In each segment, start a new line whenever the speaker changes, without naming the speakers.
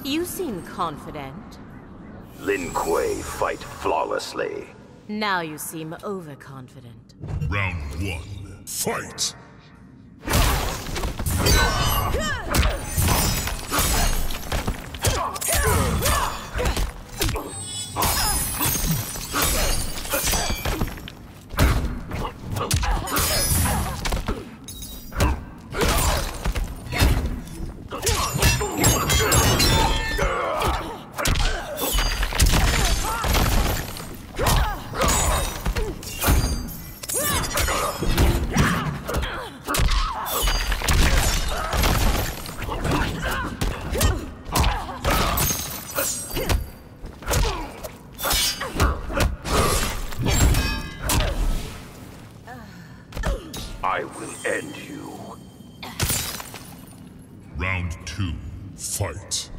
You seem confident.
Lin Kuei fight flawlessly.
Now you seem overconfident.
Round 1. Fight!
I will end you.
Round 2. Fight!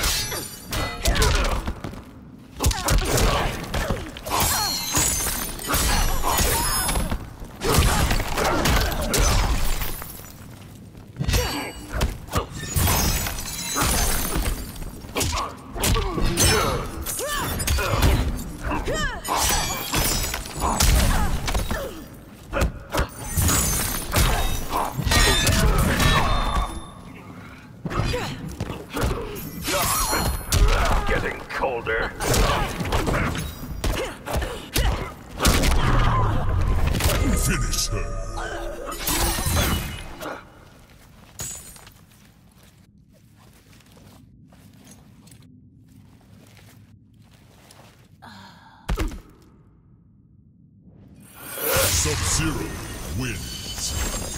Getting colder.
Finish her! Sub-Zero wins.